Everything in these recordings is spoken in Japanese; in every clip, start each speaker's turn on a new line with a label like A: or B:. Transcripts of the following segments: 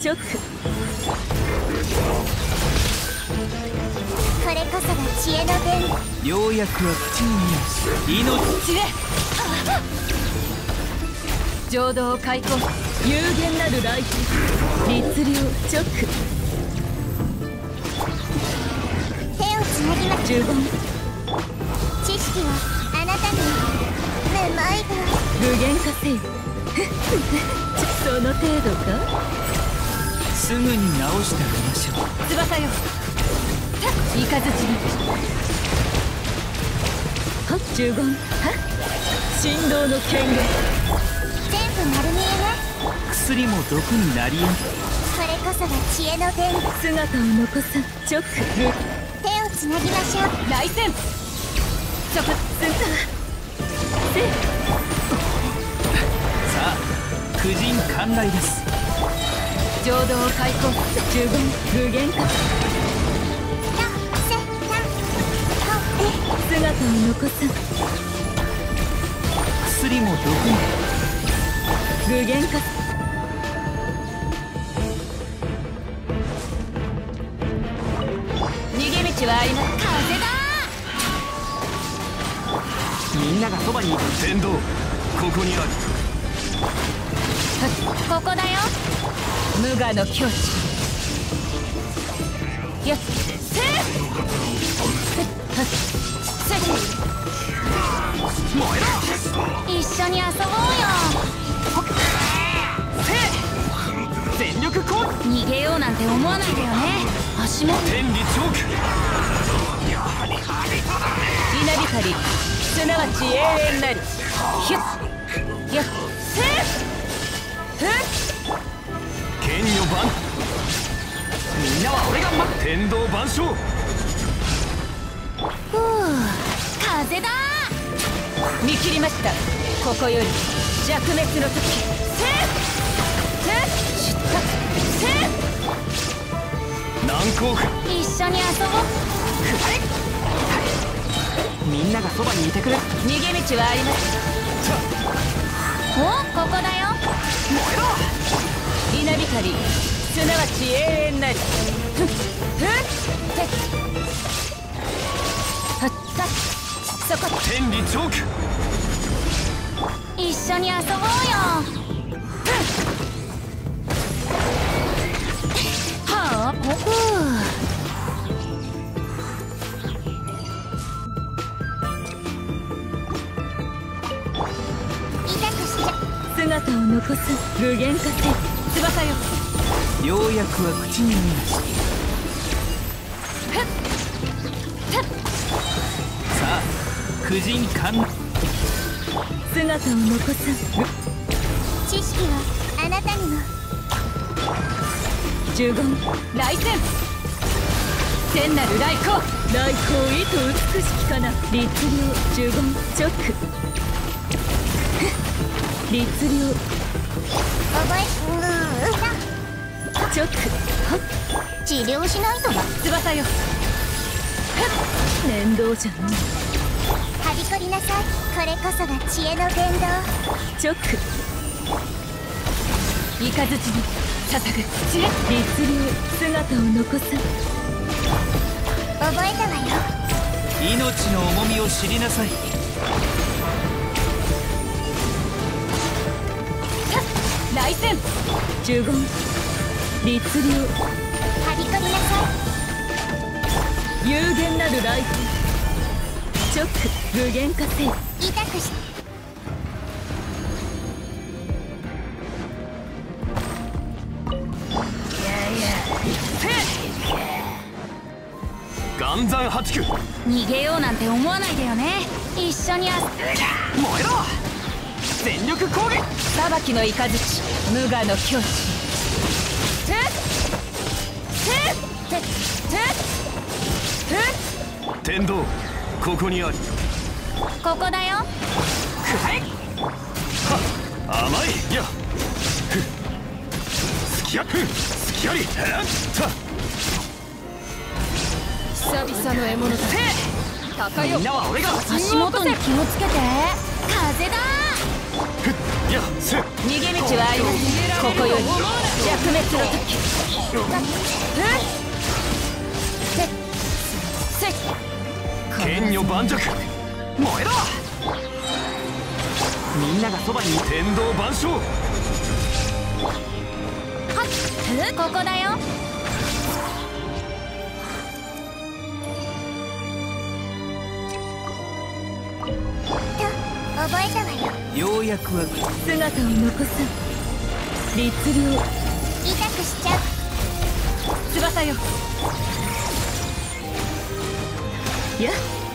A: 直。
B: これこそが知恵の伝。
C: ようやくは口に命
A: 知れ浄土を開墾、有限なる来賓、律令直。
B: 手をつなぎま
A: 呪言、
B: 知識はあなたにめまいが。
A: 具現化せよその程度か。
C: すぐに直してあげましょう。
A: 翼よ、雷にはっ呪言、はっ振動の権限。
B: 全部丸見えね。
C: 薬も毒になりえん。
B: これこそが知恵の伝。
A: 姿を残さ直。
B: 手をつなぎましょう。
A: 来戦そこすんだせ
C: さあ婦人観来です。
A: 浄土を開墾、呪言具現化。姿を残さ
C: 薬も毒に
A: 具現化。逃げ道はあります。風だ。
C: みんながそばにいる。天道ここにある。
B: ここだよ。
A: 無我の境地。やっせ
B: 一緒に遊ぼうよ。
C: 全力攻撃。
B: 逃げようなんて思わないでよね。足元
C: 天理チョーク。
A: 稲光、すなわち永遠なり。ひゅっやっせふっ
C: 剣女番。みんなは俺が天道万象。
B: ふう、風だ。
A: 見切りました。ここより弱滅の時。せっせっせっ
C: 難攻不。
B: 一緒に遊ぼう。
C: みんながそばにいてくれ。
A: 逃げ道はあります。
B: お、ここだよ。
A: 稲光、すなわち永遠なり。ふっふっせっはったそこ。
C: 天理チョーク。
B: 一緒に遊ぼうよ。
A: はあ
B: ふう、痛くしちゃ。
A: 姿を残す具現化せ。翼よ、
C: ようやくは口に見ました。さあ婦人観来。
A: 姿を残す
B: 知識はあなたにも。
A: 呪言、来戦天なる来光。来光意図美しきかな。律令呪言直。律令
B: 覚え
A: 直。はっ
B: 治療しないとな。
A: 翼よ、面倒じゃのう。
B: はびこりなさい。これこそが知恵の伝道。
A: 直。雷に捧ぐ知恵。律令姿を残す。
B: 覚えたわよ。
C: 命の重みを知りなさい。
A: 来戦呪言、律令
B: はびこりなさ
A: 有限なる来賓。直具現化せ。
B: い。痛くし。
C: 岩山八九。
B: 逃げようなんて思わないでよね。一緒に
C: 燃えろ。全力攻撃。
A: 裁きの雷、無我の境地。てってっ
C: 天道ここにあり。
B: ここだよ。
C: 甘い。いやすきやすきやり。
A: 久々の獲物だ。高よ、
C: みんなは俺が。
B: 足元に気をつけて。風だ。
C: いやせっ
A: 逃げ道はありません。ここより弱滅の時。
C: 剣女盤石燃えろ。みんながそばに天道万象。
B: ここだよ。と覚えたわよ。
C: ようやくは
A: 姿を残す律令。
B: 痛くしちゃう。
A: 翼よ。や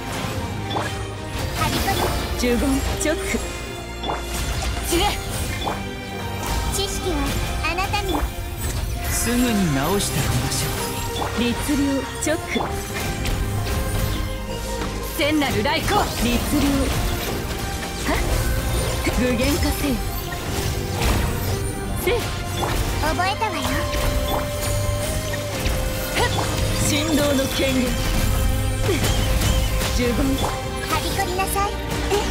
B: 張り込み。
A: 呪言チョック。散れ。
B: 知識はあなたに。
C: すぐに直してあげましょ
A: 律令チョック。聖なる来光。律令はっ具現化せよ。せい
B: 覚えたわよ。
A: 振動の権限。呪言
B: 張り込みなさい。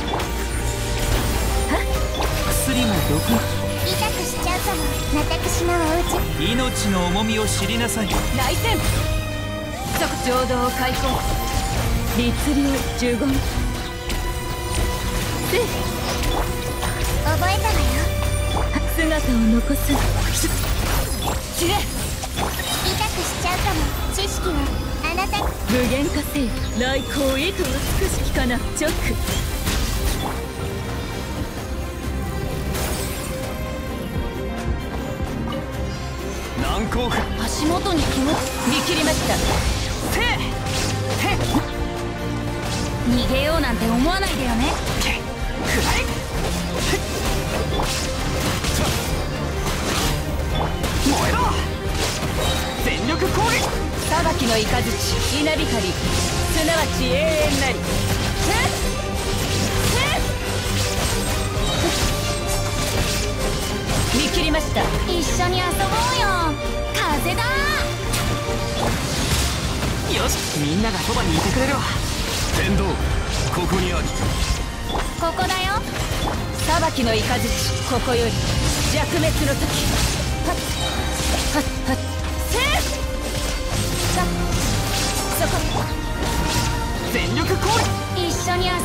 C: う。薬も毒。
B: 痛くしちゃうかも。私のお家。
C: 命の重みを知りなさい。
A: 来戦。即浄土を開放。律令呪言。せい
B: 覚えたわよ。
A: 姿を残す。散れ。
B: 痛くしちゃうかも。知識はあなた。
A: 無限化せよ。来光意図美しきかな。チョック。
C: 難攻不
A: 足元に気を見切りました。逃げようなんて思わないでよね。
C: 燃えろ。全力攻撃。
A: 裁きの雷稲光、すなわち永遠なり。見切りました。
B: 一緒に遊ぼうよ。風だ。
C: よし、みんながそばにいてくれるわ。天道ここにあり。
B: ここだよ。
A: 裁きの雷、ここより弱滅の時。はっはっはっ。そこ。
C: 全力攻撃。
B: 一緒に遊ぼうよ。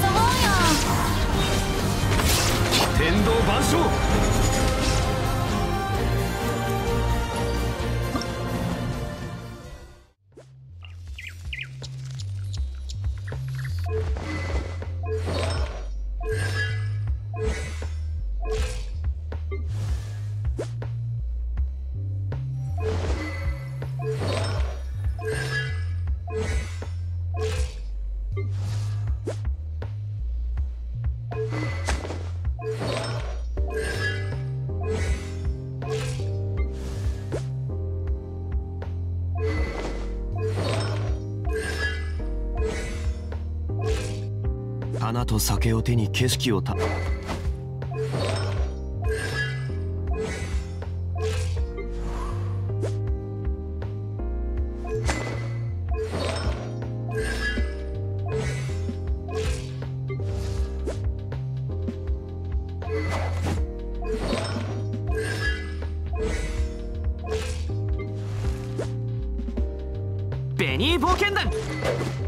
C: 天道万象。花と酒を手に景色をた。ベニー冒険団。